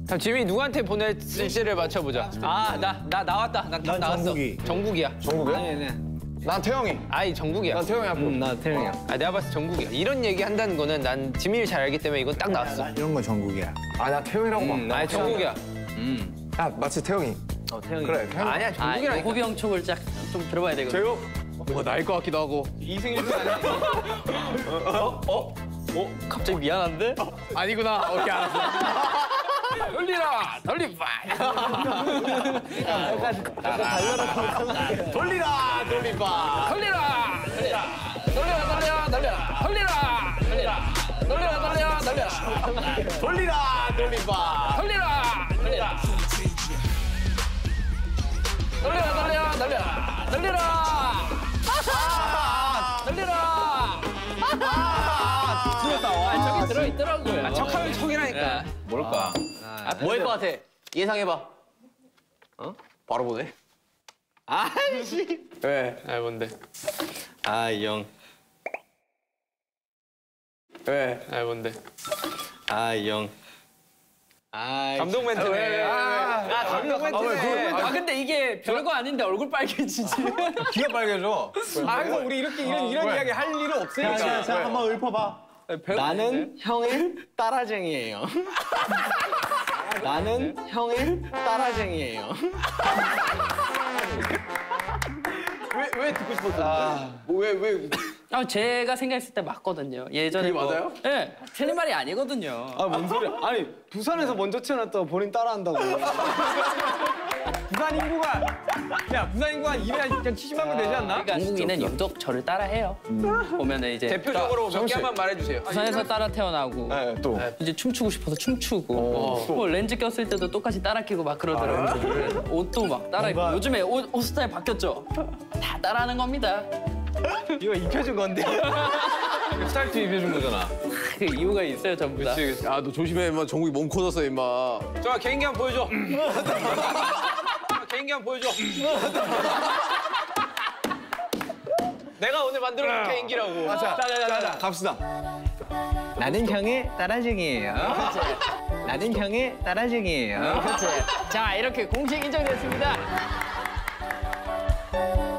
그럼 지민이 누구한테 보낼지를 맞춰보자. 아, 나 나왔다. 난 나왔어. 정국이. 정국이야. 정국이야? 네네. 난 태영이. 아이, 정국이야. 난 태영이 할거. 나 태영이야. 아, 내가 봤을 때 정국이야. 이런 얘기 한다는 거는 난 지민이를 잘 알기 때문에 이건 딱 나왔어. 이런 건 정국이야. 아, 나 태영이라고 봐. 아니, 정국이야. 야, 마치 태영이. 태영이. 그래, 태영이. 아니야, 정국이라니까. 호비형 촉을 좀 들어봐야 되거든. 제요? 뭐가 나일 것 같기도 하고. 이승일 아니야? 갑자기 미안한데? 아니구나. 오케이, 알았어. 돌리라! 돌리빠! 돌리라, 돌리봐. 돌리라! 돌리라! 돌려라, 돌려라, 돌려라! 돌리라! 돌리라! 돌려라, 돌려라, 돌려라! 돌리라, 돌리봐. 돌리라! 돌리라! 돌려라, 돌려라, 돌려라! 돌리라! 돌리라! 저기 들어있더라고요. 척하면 척이라니까. 뭘까? 뭐일 것 같아? 예상해봐. 바로 보네. 아이씨. 왜? 아, 뭔데? 아, 이 형. 왜? 아, 뭔데? 아, 이 형. 아, 감동 멘트네. 감동 멘트네. 아, 근데 이게 별거 아닌데 얼굴 빨개지지. 귀가 빨개져. 아이고, 우리 이런 이야기 할 일은 없으니까. 자, 한번 읊어봐. 나는 형의 따라쟁이에요. 나는 형의 따라쟁이에요. 왜 듣고 싶었어? 왜? 제가 생각했을 때 맞거든요. 예전에 그게 맞아요? 네, 틀린 말이 아니거든요. 뭔 소리야? 아니 부산에서 먼저 태어났다고 본인 따라한다고. 부산 인구가 한 270만 명 되지 않나? 그러니까 중국인은 유독 저를 따라해요. 보면은 이제 대표적으로 몇 개만 말해주세요. 부산에서 따라 태어나고 네, 또. 이제 춤추고 싶어서 춤추고 뭐 렌즈 꼈을 때도 똑같이 따라 끼고 막 그러더라고요. 옷도 막 따라 입고 요즘에 옷 스타일 바뀌었죠? 다 따라하는 겁니다. 이거 입혀준 건데. 스타일트 입혀준 거잖아. 그 이유가 있어요 전부 다. 야, 너 조심해, 임마. 정국이 몸 커졌어, 임마. 저 개인기 한번 보여줘. 개인기 한번 보여줘. 내가 오늘 만들어준 개인기라고. 자, 갑시다. 나는 형의 따라쟁이에요. 나는 형의 따라쟁이에요. 자 이렇게 공식 인정됐습니다.